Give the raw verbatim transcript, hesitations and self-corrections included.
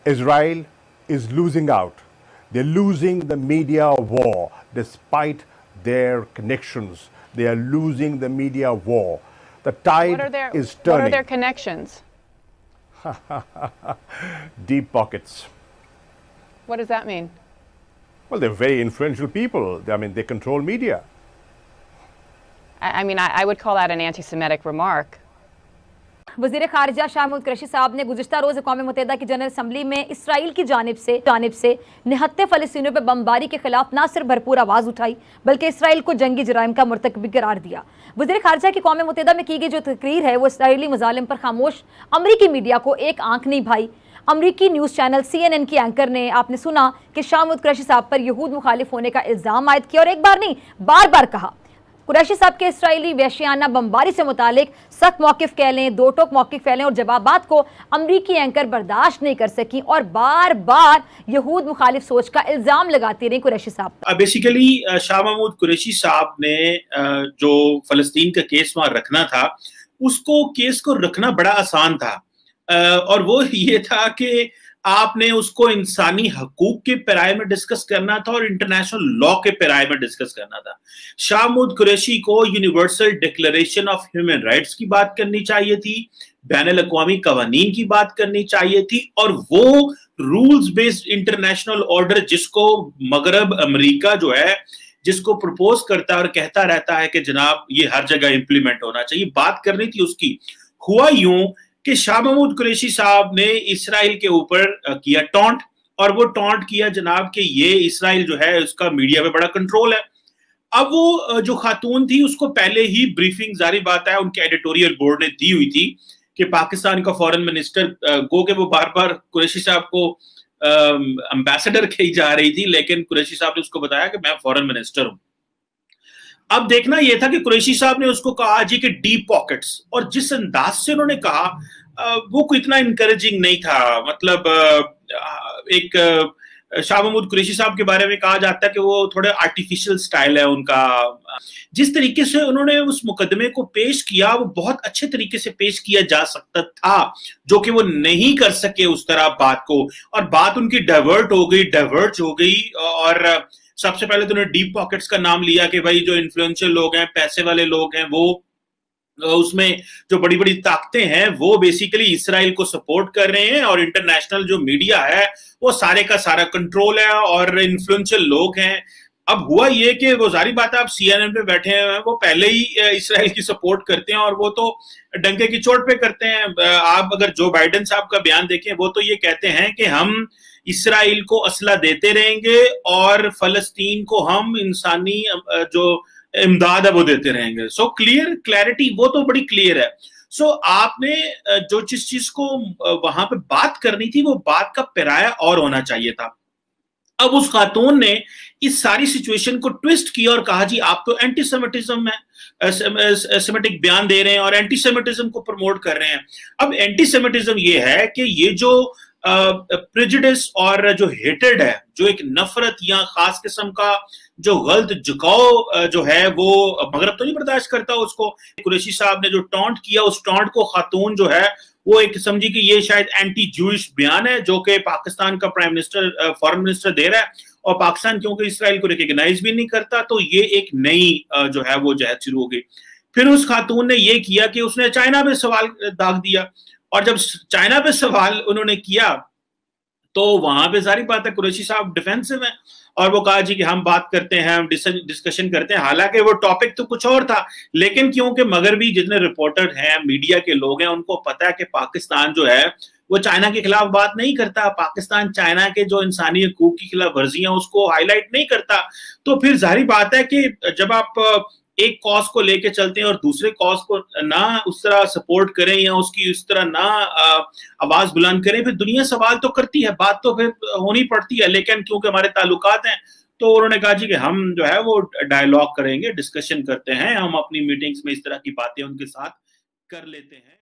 Israel is losing out. They're losing the media war despite their connections. They are losing the media war. The tide What are their, is turning. What are their connections? Deep pockets. What does that mean? Well, they're very influential people. I mean, they control media. I, I mean, I, I would call that an anti-Semitic remark. वज़ीर ख़ारिजा शाह महमूद कुरैशी साहब ने गुज़िश्ता रोज़ अक़वाम मुत्तहिदा की general assembly में Israel की जानिब से जानिब से निहत्ते फ़लस्तीनियों पर बमबारी के खिलाफ न सिर्फ भरपूर आवाज़ उठाई बल्कि इसराइल को जंगी जराइम का मुर्तकब भी करार दिया। वज़ीर ख़ारिजा की अक़वाम मुत्तहिदा में की गई जो तकरीर है वो इसराइली मज़ालिम पर खामोश अमरीकी मीडिया को एक आंख नहीं भाई। अमरीकी news channel C N N की एंकर ने आपने सुना कि शाह महमूद कुरैशी साहब पर यहूद मुखालिफ होने का इल्ज़ाम आयद किया और एक बार नहीं बार बार कहा कुरैशी साहब के इसराइली वहशियाना बमबारी से मुतालिक सख्त मौक़िफ़ कह लें, दो टोक मौक़िफ़ फैलें और जवाबात को अमरीकी एंकर बर्दाश्त नहीं कर सकी और बार बार यहूद मुखालिफ सोच का इल्ज़ाम लगाती रही कुरैशी साहब। बेसिकली शाह महमूद कुरैशी साहब ने जो फ़लस्तीन का केस वहाँ रखना था उसको केस को रखना बड़ा आसान था और वो ये था कि आपने उसको इंसानी हकूक के पैराए में डिस्कस करना था और इंटरनेशनल लॉ के पैराए में डिस्कस करना था। शाह महमूद कुरैशी को Universal Declaration of Human Rights की बात करनी चाहिए थी, बैनुल अक़वामी कवानीन की बात करनी चाहिए थी और वो रूल्स बेस्ड इंटरनेशनल ऑर्डर जिसको मगरब अमेरिका जो है जिसको प्रपोज करता है और कहता रहता है कि जनाब ये हर जगह इंप्लीमेंट होना चाहिए, बात करनी थी उसकी। हुआ यूं कि शाह महमूद कुरैशी साहब ने इसराइल के ऊपर किया टॉन्ट और वो टॉन्ट किया जनाब कि ये इसराइल जो है उसका मीडिया पे बड़ा कंट्रोल है। अब वो जो खातून थी उसको पहले ही ब्रीफिंग जारी बात है उनके एडिटोरियल बोर्ड ने दी हुई थी कि पाकिस्तान का फॉरेन मिनिस्टर गो के वो बार बार कुरैशी साहब को एम्बेसडर कही जा रही थी लेकिन कुरैशी साहब ने उसको बताया कि मैं फॉरेन मिनिस्टर हूं। अब देखना यह था कि कुरैशी साहब ने उसको कहा जी कि डीप पॉकेट्स और जिस अंदाज से उन्होंने कहा वो कोई इतना इनकरेजिंग नहीं था। मतलब एक शाह महमूद कुरैशी साहब के बारे में कहा जाता है कि वो थोड़े आर्टिफिशियल स्टाइल है उनका। जिस तरीके से उन्होंने उस मुकदमे को पेश किया वो बहुत अच्छे तरीके से पेश किया जा सकता था जो कि वो नहीं कर सके उस तरह बात को और बात उनकी डाइवर्ट हो गई डाइवर्ट हो गई और सबसे पहले तो उन्होंने डीप पॉकेट्स का नाम लिया कि भाई जो इन्फ्लुएंशियल लोग हैं पैसे वाले लोग हैं वो उसमें जो बड़ी बड़ी ताकतें हैं वो बेसिकली इसराइल को सपोर्ट कर रहे हैं और इंटरनेशनल जो मीडिया है वो सारे का सारा कंट्रोल है और इन्फ्लुएंशियल लोग हैं। अब हुआ ये कि वो जारी बात है आप सी एन एन पे बैठे हैं वो पहले ही इसराइल की सपोर्ट करते हैं और वो तो डंके की चोट पे करते हैं। आप अगर जो बाइडेन साहब का बयान देखें वो तो ये कहते हैं कि हम इसराइल को असला देते रहेंगे और फलस्तीन को हम इंसानी जो इमदाद है वो देते रहेंगे। सो क्लियर क्लैरिटी वो तो बड़ी क्लियर है। सो so, आपने जो जिस चीज को वहां पे बात करनी थी वो बात का पैराया और होना चाहिए था। अब उस खातून ने इस सारी सिचुएशन को ट्विस्ट किया और कहा जी आप तो एंटी सेमिटिज्म में सेमेटिक बयान दे रहे हैं और एंटी सेमिटिज्म को प्रमोट कर रहे हैं। अब एंटी सेमिटिज्म ये है कि ये जो प्रेजुडिस uh, और जो हेटेड है जो एक नफरत या खास किस्म का जो गलत झुकाव जो है वो मगरब तो नहीं बर्दाश्त करता उसको। कुरैशी साहब ने जो टॉन्ट किया उस टॉन्ट को खातून जो है वो एक समझी कि ये शायद एंटी जूइश बयान है जो कि पाकिस्तान का प्राइम मिनिस्टर फॉरेन मिनिस्टर दे रहा है और पाकिस्तान क्योंकि इसराइल को रिकॉग्नाइज भी नहीं करता तो ये एक नई जो है वो जहद शुरू हो गई। फिर उस खातून ने ये किया कि उसने चाइना पे सवाल दाग दिया और जब चाइना पे सवाल उन्होंने किया तो वहां पे सारी बात है कुरैशी साहब डिफेंसिव है और वो कहा जी कि हम बात करते हैं हम डिस्कशन करते हैं। हालांकि वो टॉपिक तो कुछ और था लेकिन क्योंकि मगरबी जितने रिपोर्टर हैं मीडिया के लोग हैं उनको पता है कि पाकिस्तान जो है वो चाइना के खिलाफ बात नहीं करता। पाकिस्तान चाइना के जो इंसानी हकूक की खिलाफ वर्जियां उसको हाईलाइट नहीं करता। तो फिर जाहिर बात है कि जब आप एक कॉज को लेके चलते हैं और दूसरे कॉज को ना उस तरह सपोर्ट करें या उसकी उस तरह ना आवाज बुलंद करें फिर दुनिया सवाल तो करती है, बात तो फिर होनी पड़ती है। लेकिन क्योंकि हमारे ताल्लुकात हैं तो उन्होंने कहा जी कि हम जो है वो डायलॉग करेंगे डिस्कशन करते हैं, हम अपनी मीटिंग्स में इस तरह की बातें उनके साथ कर लेते हैं।